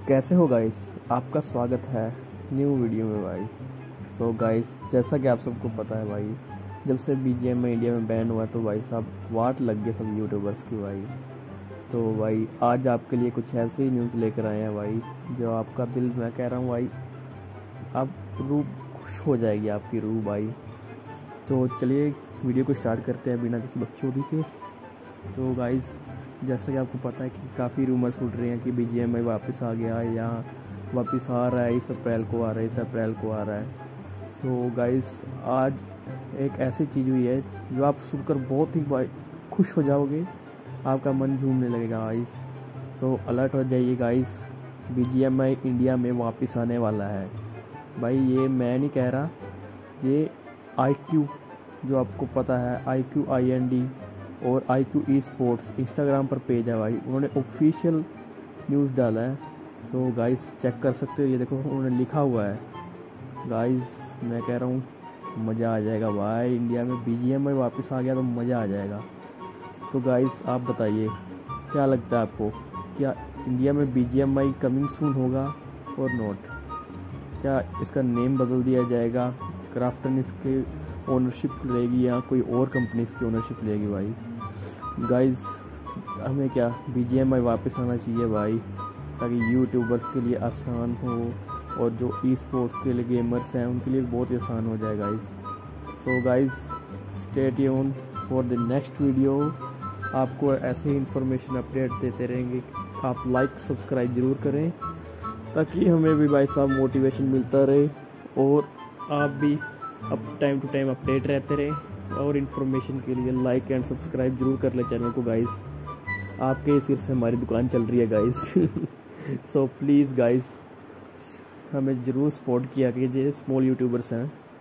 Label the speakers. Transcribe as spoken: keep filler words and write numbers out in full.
Speaker 1: कैसे हो गाइस। आपका स्वागत है न्यू वीडियो में भाई। सो गाइस, जैसा कि आप सबको पता है भाई, जब से बीजीएम में इंडिया में बैन हुआ तो भाई साहब वाट लग गए सब यूट्यूबर्स की भाई। तो भाई आज आपके लिए कुछ ऐसे ही न्यूज़ लेकर आए हैं भाई, जो आपका दिल, मैं कह रहा हूँ भाई, आप रूह खुश हो जाएगी आपकी रूह भाई। तो चलिए वीडियो को स्टार्ट करते हैं बिना किसी बकचोदी के। तो गाइस, जैसा कि आपको पता है कि काफ़ी रूमर्स उठ रहे हैं कि बीजीएमआई वापस आ गया है या वापस आ रहा है, इस अप्रैल को आ रहा है, इस अप्रैल को आ रहा है। सो गाइस, आज एक ऐसी चीज़ हुई है जो आप सुनकर बहुत ही खुश हो जाओगे, आपका मन झूमने लगेगा गाइस। तो अलर्ट हो जाइए गाइस, बीजीएमआई इंडिया में वापस आने वाला है भाई। ये मैं नहीं कह रहा, ये आईक्यू, जो आपको पता है I Q I N D और I Q E sports Instagram पर पेज है भाई, उन्होंने ऑफिशियल न्यूज़ डाला है। सो गाइस चेक कर सकते हो, ये देखो उन्होंने लिखा हुआ है गाइस। मैं कह रहा हूँ मज़ा आ जाएगा भाई, इंडिया में बीजीएमआई वापस आ गया तो मज़ा आ जाएगा। तो गाइस आप बताइए क्या लगता है आपको, क्या इंडिया में बीजीएमआई कमिंग सून होगा और नॉट? क्या इसका नेम बदल दिया जाएगा, क्राफ्टन इसके ओनरशिप लेगी या कोई और कंपनी इसकी ओनरशिप लेगी भाई? गाइस हमें क्या बीजीएमआई वापस आना चाहिए भाई, ताकि यूट्यूबर्स के लिए आसान हो और जो ई स्पोर्ट्स के लिए गेमर्स हैं उनके लिए बहुत ही आसान हो जाए guys. So guys stay tune for the next video. आपको ऐसे ही इंफॉर्मेशन अपडेट देते रहेंगे। आप लाइक सब्सक्राइब ज़रूर करें ताकि हमें भी भाई साहब मोटिवेशन मिलता रहे और आप भी अब टाइम टू टाइम अपडेट रहते रहे। और इन्फॉर्मेशन के लिए लाइक एंड सब्सक्राइब जरूर कर ले चैनल को गाइस, आपके सिर से हमारी दुकान चल रही है गाइस। सो प्लीज़ गाइस हमें ज़रूर सपोर्ट किया कीजिए, स्मॉल यूट्यूबर्स हैं।